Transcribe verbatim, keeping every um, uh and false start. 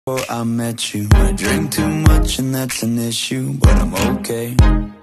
before I met you. I drink too much and that's an issue, but I'm okay.